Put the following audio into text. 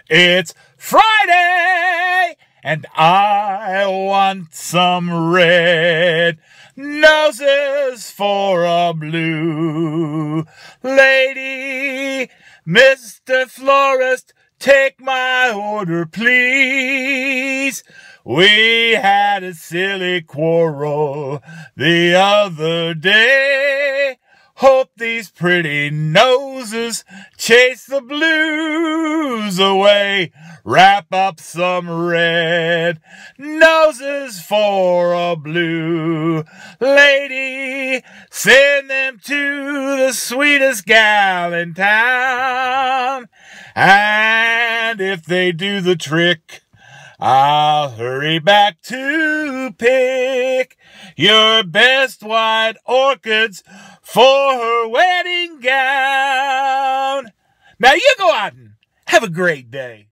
It's Friday, and I want some red noses for a blue lady. Mr. Florist, take my order, please. We had a silly quarrel the other day. Hope these pretty noses chase the blues away. Wrap up some red noses for a blue lady. Send them to the sweetest gal in town. And if they do the trick, I'll hurry back to pick your best white orchids for her wedding gown. Now you go out and have a great day.